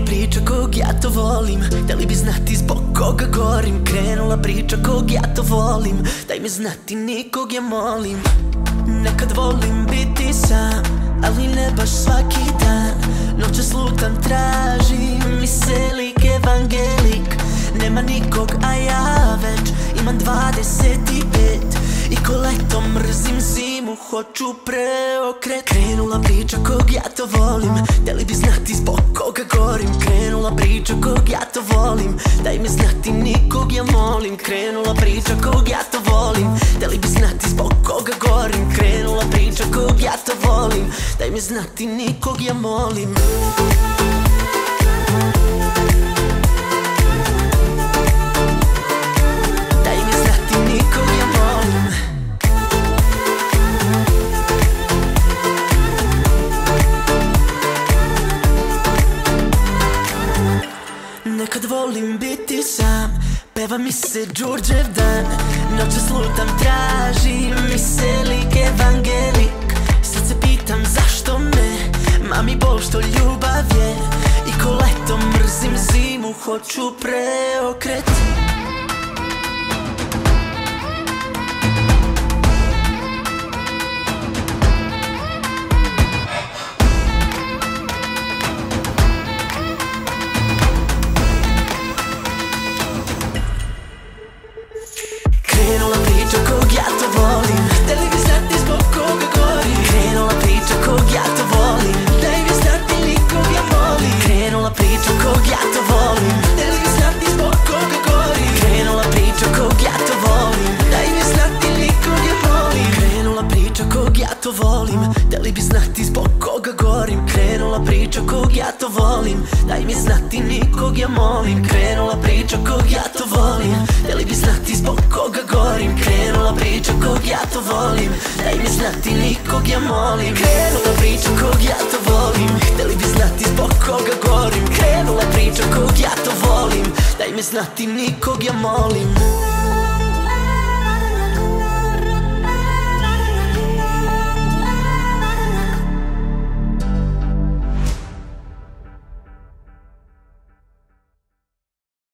priča kog ja to volim, hteli bi znati zbog koga gorim. Krenula priča kog ja to volim, daj mi znati nikog ja molim. Nekad volim biti sam, ali ne baš svaki dan. Noćas lutam, tražim mi se lik evangelik. Nema nikog, a ja već imam 25 i ko leto mrzim zimu, hoću preokret. Krenula priča kog ja to volim, hteli bi znati zbog koga gorim. Krenula priča kog ja to volim, daj mi znati nikog ja molim. Krenula priča kog ja to volim, hteli bi znati zbog koga gorim. Krenula priča kog ja to volim, daj mi znati nikog ja molim. Nekad volim biti sam, peva mi se Đurđev dan. Noćas lutam, tražim mi se lik evangelik. Sad se pitam zašto me mami bol što ljubav je. I ko leto mrzim zimu, hoću preokret. Krenula priča kog ja to volim, hteli bi znati zbog koga gorim. Krenula priča kog ja to volim, daj mi znati nikog ja molim. Krenula priča kog ja to volim, hteli bi znati zbog koga gorim. Krenula priča kog ja to volim, daj mi znati nikog ja molim. Krenula priča kog ja to volim, hteli bi znati zbog koga gorim. Krenula priča kog ja to volim, daj mi znati nikog ja molim. Krenula priča kog ja to volim, hteli bi znati zbog koga gorim. Krenula priča kog ja to volim, daj mi znati nikog ja molim. Krenula priča kog ja to volim, hteli bi znati zbog koga gorim. Krenula priča kog ja to volim, daj mi znati nikog ja molim.